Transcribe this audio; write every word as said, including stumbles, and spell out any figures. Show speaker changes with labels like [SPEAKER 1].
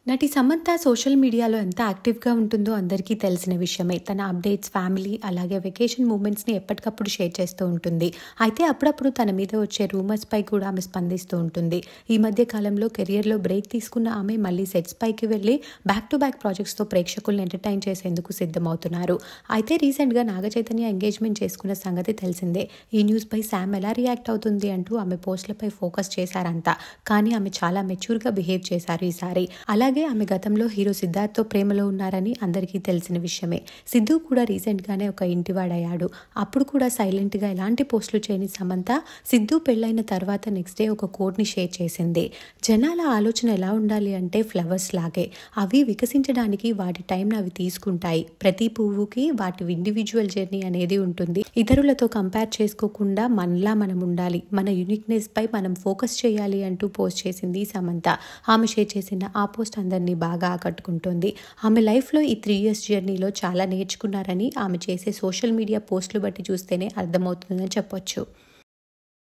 [SPEAKER 1] నటి సమంత సోషల్ మీడియాలో ఎంత యాక్టివ్‌గా ఉంటుందో అందరికీ తెలిసిన విషయమే. తన అప్డేట్స్, ఫ్యామిలీ అలాగే వెకేషన్ మూమెంట్స్‌ని ఎప్పటికప్పుడు షేర్ చేస్తూ ఉంటుంది. అయితే అప్పుడప్పుడు తన మీద వచ్చే రూమర్స్‌పై కూడా ఆమె స్పందిస్తూ ఉంటుంది. ఈ మధ్య కాలంలో కెరియర్‌లో బ్రేక్ తీసుకున్న ఆమె మళ్ళీ సెట్స్ పైకి వెళ్ళి బ్యాక్ టు బ్యాక్ ప్రాజెక్ట్స్‌తో ప్రేక్షకుల్ని ఎంటర్‌టైన్ చేసేందుకు సిద్ధమవుతున్నారు. అయితే రీసెంట్‌గా నాగచైతన్య ఎంగేజ్‌మెంట్ చేసుకున్న సంగతి తెలిసిందే. ఈ న్యూస్‌పై శామ్ ఎలా రియాక్ట్ అవుతుంది అంటూ ఆమె పోస్టులపై ఫోకస్ చేశారంతా. కానీ ఆమె చాలా మెచ్యూర్‌గా బిహేవ్ చేశారు ఈసారి. అలాగే ఆమె గతంలో హీరో సిద్ధార్థ్‌తో ప్రేమలో ఉన్నారని అందరికీ తెలిసిన విషయమే. సిద్ధు కూడా రీసెంట్‌గానే ఒక ఇంటివాడయ్యాడు. అప్పుడు కూడా సైలెంట్‌గా ఎలాంటి పోస్టులు చేయని సమంత సిద్ధు పెళ్లైన తర్వాత నెక్స్ట్ డే ఒక కోట్‌ని షేర్ చేసింది. జనాల ఆలోచన ఎలా ఉండాలి అంటే ఫ్లవర్స్ లాగే. అవి వికసించడానికి వాటి టైంని అవి తీసుకుంటాయి. ప్రతి పువ్వుకి వాటి ఇండివిజువల్ జర్నీ అనేది ఉంటుంది. ఇతరులతో కంపేర్ చేసుకోకుండా మనలా మనం ఉండాలి. మన యూనిక్నెస్ పై మనం ఫోకస్ చేయాలి అంటూ పోస్ట్ చేసింది సమంత. ఆమె షేర్ చేసిన ఆ పోస్ట్ అందరినీ బాగా ఆకట్టుకుంటోంది. ఆమె లైఫ్లో ఈ త్రీ ఇయర్స్ జర్నీలో చాలా నేర్చుకున్నారని ఆమె చేసే సోషల్ మీడియా పోస్టులు బట్టి చూస్తేనే అర్థమవుతుందని చెప్పొచ్చు.